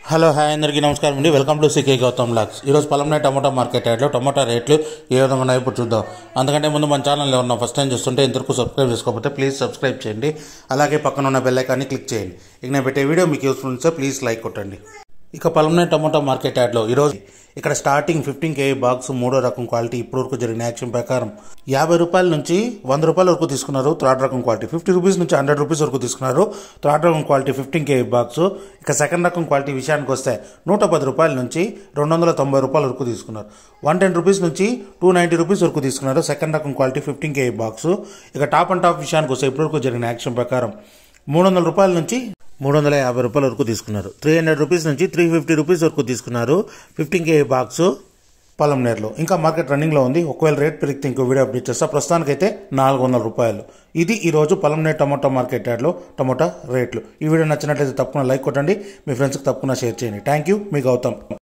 Hello hi అందరికీ నమస్కారం అండి. Welcome to CK Gautam Lux. ఈరోజు పలమనేర్ టమాటో మార్కెట్ యార్డ్లో టమాటా రేట్లు ఏ విధంగా ఉన్నాయో ఇప్పుడు చూద్దాం. అందుకంటే ముందు మన ఛానల్ ఎవరన్నా ఫస్ట్ టైం చూస్తుంటే ఇంతవరకు సబ్స్క్రైబ్ చేసుకోకపోతే ప్లీజ్ సబ్స్క్రైబ్ చేయండి. అలాగే పక్కన ఉన్న బెల్ ఐకాన్ని క్లిక్ చేయండి. ఇక నేను పెట్టే వీడియో మీకు యూస్ఫుల్ ఉంటే ప్లీజ్ లైక్ కొట్టండి. ఇక పలమనేర్ టమాటో మార్కెట్ యార్డ్లో ఈరోజు ఇక్కడ స్టార్టింగ్ 15 kg బాక్స్ మూడో రకం క్వాలిటీ ఇప్పుడు వరకు జరిగిన యాక్షన్ ప్రకారం 50 రూపాయల నుంచి 100 రూపాయల వరకు తీసుకున్నారు. థర్డ్ రకం క్వాలిటీ 50 రూపీస్ నుంచి 100 రూపీస్ వరకు తీసుకున్నారు. థర్డ్ రకం క్వాలిటీ 15 kg బాక్స్. ఇక సెకండ్ రకం క్వాలిటీ విషయానికి వస్తే 110 రూపాయల నుంచి 290 రూపాయల వరకు తీసుకున్నారు. 110 రూపీస్ నుంచి 290 రూపీస్ వరకు తీసుకున్నారు. సెకండ్ రకం క్వాలిటీ 15 kg బాక్స్. ఇక టాప్ అండ్ టాప్ విషయానికి వస్తే ఇప్పుడు వరకు జరిగిన యాక్షన్ ప్రకారం 300 రూపాయల నుంచి 350 రూపాయల వరకు తీసుకున్నారు. 300 రూపీస్ నుంచి 350 రూపీస్ వరకు తీసుకున్నారు. 15 kg బాక్స్ పలమనేర్లో. ఇంకా మార్కెట్ రన్నింగ్లో ఉంది. ఒకవేళ రేట్ పెరిగితే ఇంకో వీడియో అప్డేట్ చేస్తా. ప్రస్తుతానికైతే 400 రూపాయలు. ఇది ఈరోజు పలమనేర్ టమాటో మార్కెట్ యార్డ్లో టమాటా రేట్లు. ఈ వీడియో నచ్చినట్లయితే తప్పకుండా లైక్ కొట్టండి. మీ ఫ్రెండ్స్కి తప్పకుండా షేర్ చేయండి. Thank you. మీ గౌతమ్.